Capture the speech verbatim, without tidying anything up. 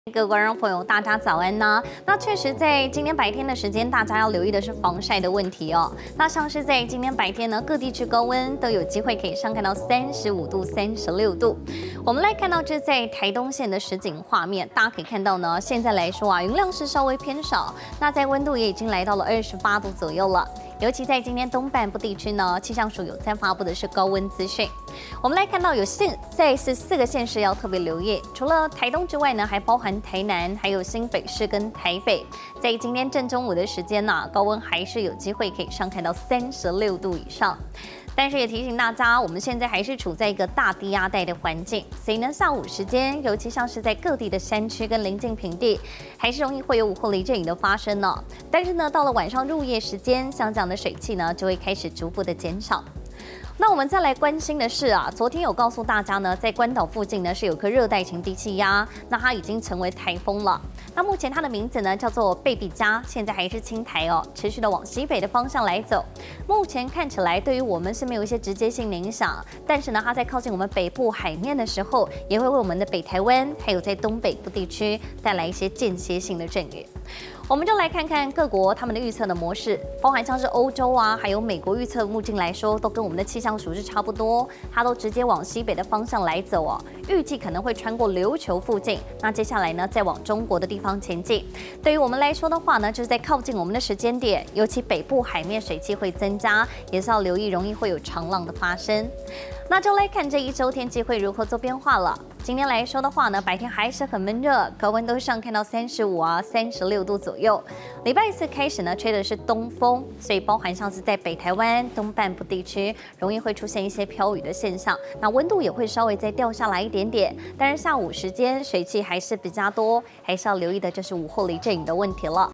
各位观众朋友，大家早安呢。那确实，在今天白天的时间，大家要留意的是防晒的问题哦。那像是在今天白天呢，各地区高温都有机会可以上看到三十五度、三十六度。我们来看到这在台东县的实景画面，大家可以看到呢，现在来说啊，云量是稍微偏少，那在温度也已经来到了二十八度左右了。尤其在今天东半部地区呢，气象署有在发布的是高温资讯。我们来看到有县在是四个县市要特别留意，除了台东之外呢，还包含台南、还有新北市跟台北。在今天正中午的时间呢、啊，高温还是有机会可以上看到三十六度以上。但是也提醒大家，我们现在还是处在一个大低压带的环境，所以呢，下午时间，尤其像是在各地的山区跟临近平地，还是容易会有午后雷阵雨的发生呢。但是呢，到了晚上入夜时间，像这样的水汽呢，就会开始逐步的减少。那我们再来关心的是啊，昨天有告诉大家呢，在关岛附近呢是有颗热带型低气压，那它已经成为台风了。那目前它的名字呢叫做贝比加，现在还是轻台哦，持续的往西北的方向来走。目前看起来对于我们是没有一些直接性的影响，但是呢，它在靠近我们北部海面的时候，也会为我们的北台湾还有在东北部地区带来一些间歇性的阵雨。我们就来看看各国他们的预测的模式，包含像是欧洲啊，还有美国预测目前来说，都跟我们的气象署是差不多，它都直接往西北的方向来走哦，预计可能会穿过琉球附近，那接下来呢，再往中国的地方前进。对于我们来说的话呢，就是在靠近我们的时间点，尤其北部海面水汽会增加，也是要留意容易会有长浪的发生。那就来看这一周天气会如何做变化了。今天来说的话呢，白天还是很闷热，高温都上看到三十五啊、三十六度左右。礼拜四开始呢，吹的是东风，所以包含像是在北台湾东半部地区，容易会出现一些飘雨的现象。那温度也会稍微再掉下来一点点，但是下午时间水汽还是比较多，还是要留意的就是午后雷阵雨的问题了。